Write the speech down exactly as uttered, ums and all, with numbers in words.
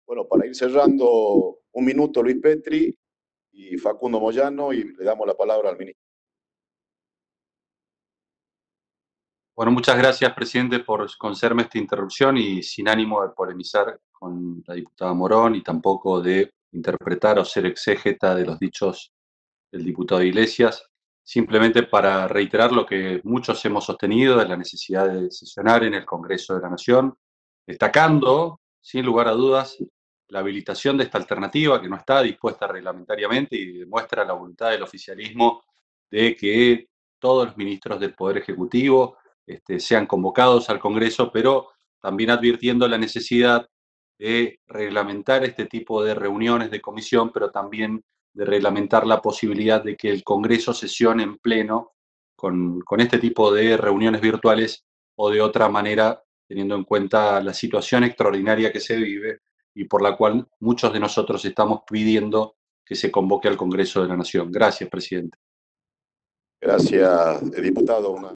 Bueno, para ir cerrando, un minuto Luis Petri y Facundo Moyano y le damos la palabra al ministro. Bueno, muchas gracias, presidente, por concederme esta interrupción y sin ánimo de polemizar con la diputada Morón y tampoco de interpretar o ser exégeta de los dichos del diputado Iglesias, simplemente para reiterar lo que muchos hemos sostenido de la necesidad de sesionar en el Congreso de la Nación, destacando, sin lugar a dudas, la habilitación de esta alternativa que no está dispuesta reglamentariamente y demuestra la voluntad del oficialismo de que todos los ministros del Poder Ejecutivo este, sean convocados al Congreso, pero también advirtiendo la necesidad de reglamentar este tipo de reuniones de comisión, pero también de reglamentar la posibilidad de que el Congreso sesione en pleno con, con este tipo de reuniones virtuales o de otra manera, teniendo en cuenta la situación extraordinaria que se vive y por la cual muchos de nosotros estamos pidiendo que se convoque al Congreso de la Nación. Gracias, presidente. Gracias, diputado. Una